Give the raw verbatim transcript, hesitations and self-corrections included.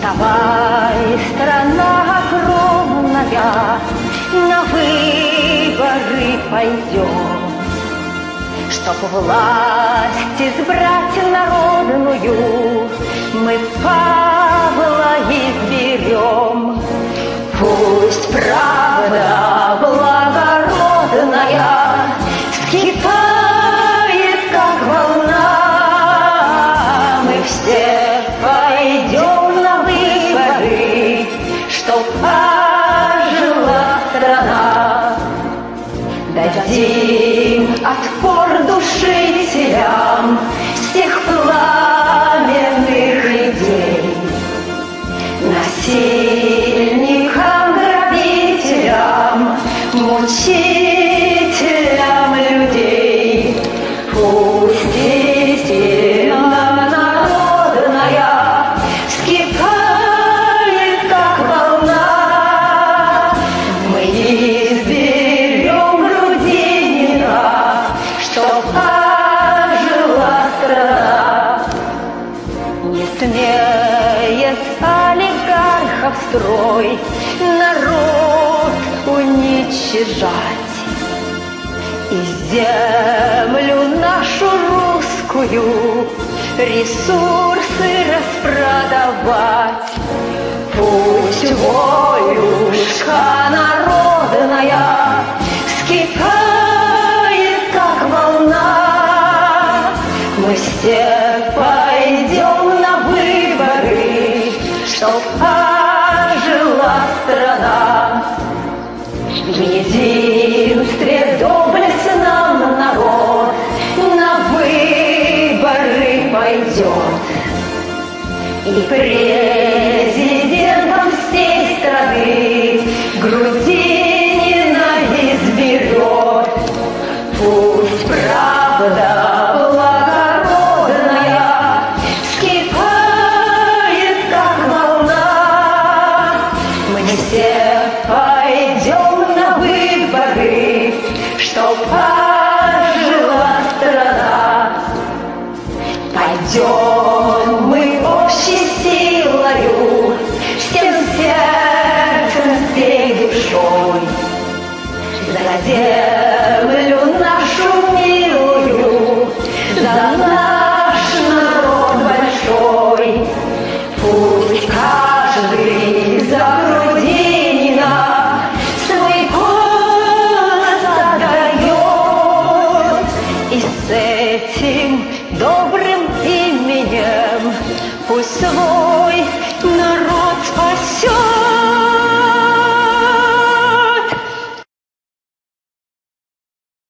Вставай, страна огромная, на выборы пойдем, чтоб власть избрать народную, мы Павла изберем. Пусть правда благородная вскипает, как волна, мы все пойдем на выборы, чтоб ожила страна. Дадим отпор душителям всех пламенных идей, насильникам, грабителям, мучителям людей. Пусть истина народная вскипает, как волна, мы изберем Грудинина, чтоб ожила страна. Не смея с олигархов строй народ уничижать, и землю нашу русскую ресурсы распродавать. Пусть волюшка народная вскипает, как волна, мы все пойдем на выборы, чтоб ожила страна. В единстве доблестном народ на выборы пойдет, и президентом всей страны Грудинина изберет. Пусть правда благородная вскипает, как волна, мы все пойдем на выборы, чтоб ожила страна. Пойдем мы общей силою, всем сердцем, всей душой, за землю нашу милую, за наш народ большой. Пусть каждый за Грудинина свой голос отдает, и с этим добрым именем пусть свой народ спасет.